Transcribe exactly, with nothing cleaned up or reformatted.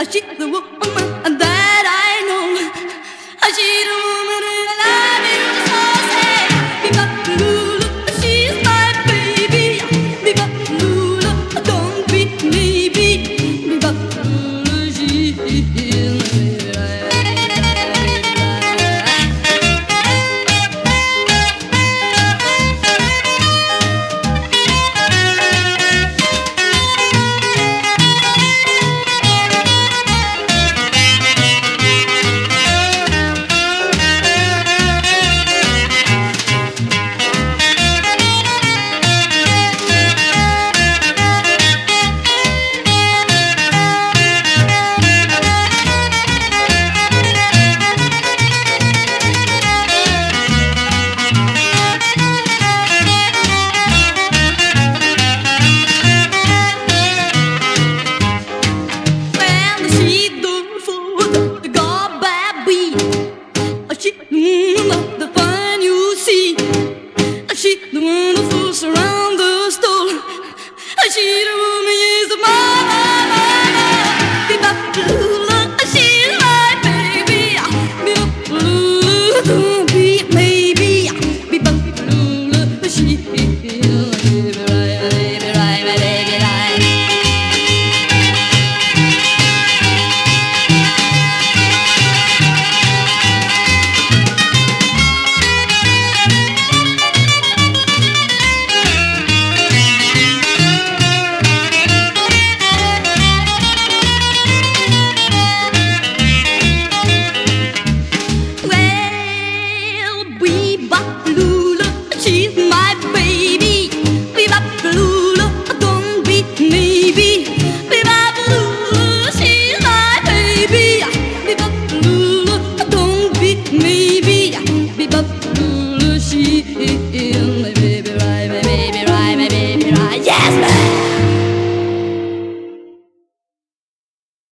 she's the woman that I know. She's the woman that I love so say. Be Bop A Lula, she's my baby. Be Bop A Lula, don't beat me. Be Bop A Lula, she's my baby.